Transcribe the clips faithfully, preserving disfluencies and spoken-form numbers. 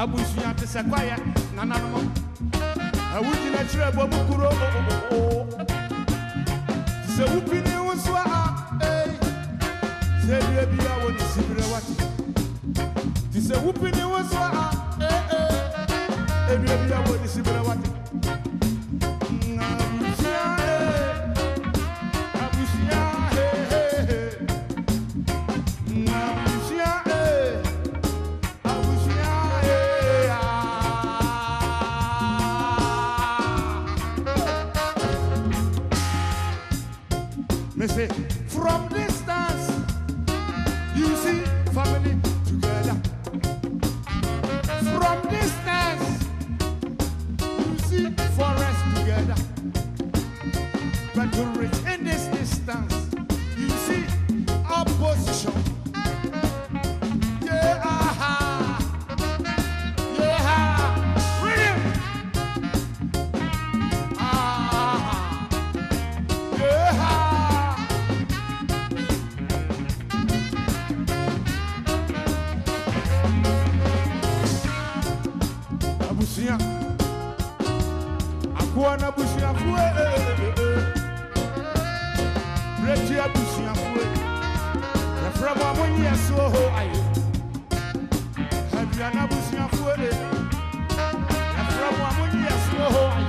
abusuya te se kwaya nananmo awuji na chire bo bukuro se wupini wonso a eh se bia bia woni sibire wati ti se wupini wonso a eh eh e bia bia woni sibire wati Say, from distance, you see family together. From distance, you see forest together. But to reach in this distance, you see opposition. Yeah, aha, yeah, rhythm. Ah, yeah. Abusia, Akuana Busia Fue, Reggie Abusia Fue, the from one year so I have Yana Busia Fue, the from one year so I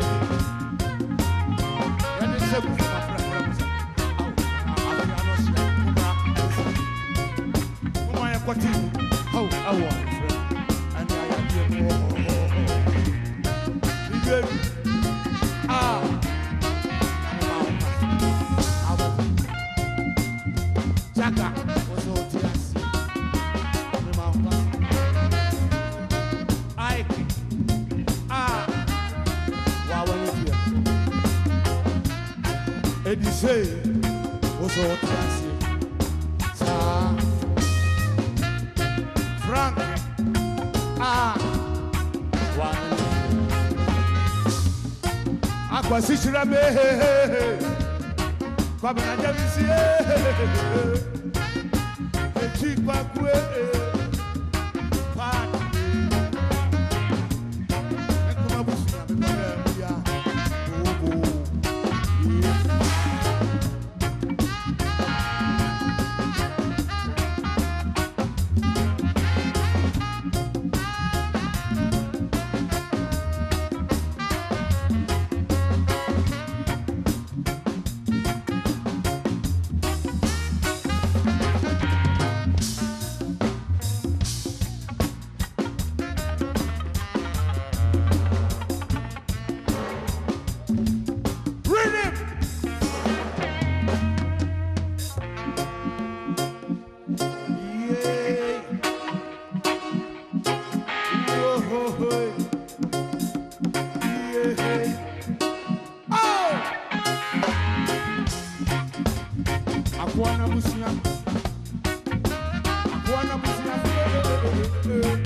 and it's a book of reference. How I want. Ah, Jaka was all tears. I ah, wow, Eddie say was all tears. Frank ah, wow. Akwasishira me kwa bana jamisi eti kwa kwe pa ekuma busunya me ya obo Akuana Busia, Akuana Busia.